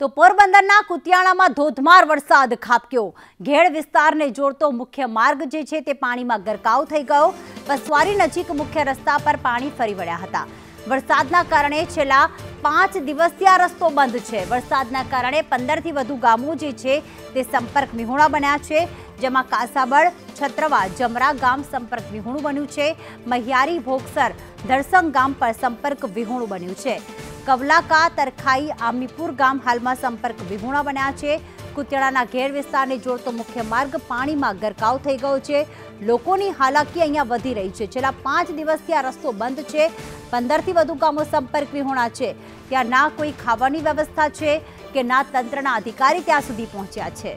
તો પોરબંદરના કુતિયાણામાં ધોધમાર વરસાદ ખાબક્યો। ઘેડ વિસ્તારને જોડતો મુખ્ય માર્ગ જે છે તે પાણીમાં ગરકાવ થઈ ગયો। પસવારી નજીક મુખ્ય રસ્તા પર પાણી ફરી વળ્યા હતા। વરસાદના કારણે છેલ્લા 5 દિવસથી આ રસ્તો બંધ છે। વરસાદના કારણે 15 થી વધુ ગામો જે છે તે સંપર્ક વિહોણા બન્યા છે, જેમાં કાસાબળ, છત્રવા, જમરા ગામ સંપર્ક વિહોણું બન્યું છે। મહિયારી, ભોગસર, ધરસંગ ગામ પર સંપર્ક વિહોણું બન્યું છે। કવલાકા, તરખાઈ, આમીપુર ગામ હાલમાં સંપર્ક વિહોણા બન્યા છે। કુતિયાણાના ઘેડ વિસ્તારને જોડતો મુખ્ય માર્ગ પાણીમાં ગરકાવ થઈ ગયો છે। લોકોની હાલાકી અહીંયા વધી રહી છે। છેલ્લા 5 દિવસથી આ રસ્તો બંધ છે। 15 થી વધુ ગામો સંપર્ક વિહોણા છે। ત્યાં ના કોઈ ખાવાની વ્યવસ્થા છે કે ના તંત્રના અધિકારી ત્યાં સુધી પહોંચ્યા છે।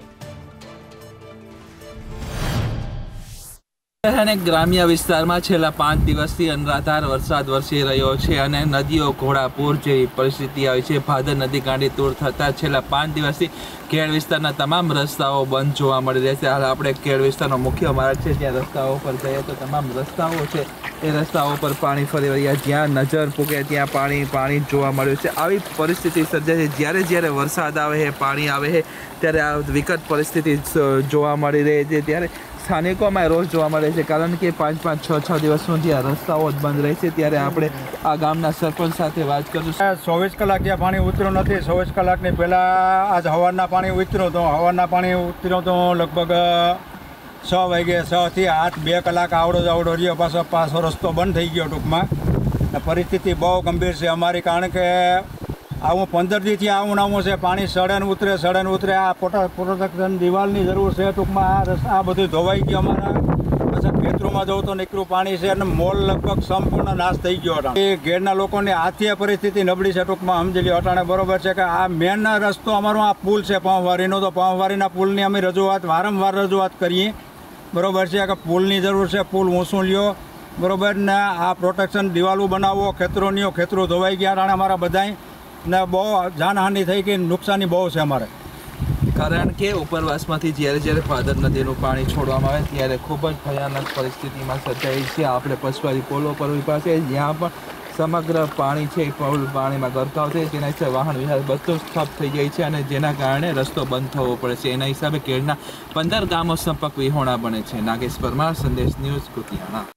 ગ્રામ્ય વિસ્તારમાં છેલ્લા 5 દિવસથી અનરાધાર વરસાદ વરસી રહ્યો છે અને નદીઓ ઘોડાપૂર જેવી પરિસ્થિતિ આવી છે। ભાદર નદી ગાંડી તૂર થતાં છેલ્લા 5 દિવસથી ખેડ વિસ્તારના તમામ રસ્તાઓ બંધ જોવા મળી રહ્યા છે। હાલ આપણે ખેડ વિસ્તારનો મુખ્ય માર્ગ છે, જ્યાં રસ્તાઓ પર જઈએ તો તમામ રસ્તાઓ છે એ રસ્તાઓ પર પાણી ફરી વળ્યા। જ્યાં નજર પૂગે ત્યાં પાણી જોવા મળ્યું છે। આવી પરિસ્થિતિ સર્જાય છે। જ્યારે વરસાદ આવે છે, પાણી આવે છે, ત્યારે આ વિકટ પરિસ્થિતિ જોવા મળી રહી છે। ત્યારે સ્થાનિકોમાં રોજ જોવા મળે છે, કારણ કે 5-5, 6-6 દિવસ સુધી આ રસ્તાઓ જ બંધ રહે છે। ત્યારે આપણે આ ગામના સરપંચ સાથે વાત કરીશું। 24 કલાક જ્યાં પાણી ઉતર્યું નથી, 24 કલાકની પહેલાં આજ સવારના પાણી ઉતર્યું તો લગભગ 6 વાગે, 6 થી 8, 2 કલાક આવડો રહ્યો, પાછો રસ્તો બંધ થઈ ગયો। ટૂંકમાં પરિસ્થિતિ બહુ ગંભીર છે અમારી, કારણ કે આવું 15 દીથી આવું છે। પાણી સડન ઉતરે આ પ્રોટેક્શન દિવાલની જરૂર છે। ટૂંકમાં આ બધું ધોવાઈ ગયું અમારા। પછી ખેતરોમાં જવું તો નીકળું પાણી છે અને મોલ લગભગ સંપૂર્ણ નાશ થઈ ગયો। એ ઘેરના લોકોની આથી પરિસ્થિતિ નબળી છે। ટૂંકમાં સમજી લ્યો અટાણે બરોબર છે કે આ મેન રસ્તો અમારો આ પુલ છે પાવવારીનો, તો પાવવારીના પુલની અમે વારંવાર રજૂઆત કરીએ, બરોબર છે કે પુલની જરૂર છે, પુલ ઊંચું લ્યો, બરોબર ને આ પ્રોટેક્શન દિવાલો બનાવો। ખેતરો ધોવાઈ ગયા અટાણે અમારા બધાય ને બહુ જાનહાનિ થઈ ગઈ, નુકસાની બહુ છે અમારે। કારણ કે ઉપરવાસમાંથી જ્યારે ભાદર નદીનું પાણી છોડવામાં આવે ત્યારે ખૂબ જ ભયાનક પરિસ્થિતિમાં સર્જાઈ છે। આપણે પસવારી પોલો પર ઉભા છે, જ્યાં પણ સમગ્ર પાણી છે પુલ પાણીમાં ગરકાવ થાય, જેના હિસાબે વાહન વ્યવહાર બધું ઠપ થઈ જાય છે અને જેના કારણે રસ્તો બંધ થવો પડે છે। એના હિસાબે ખેડના 15 ગામો સંપર્ક વિહોણા બને છે। નાગેશ પરમાર, સંદેશ ન્યૂઝ, કુતિયાણા।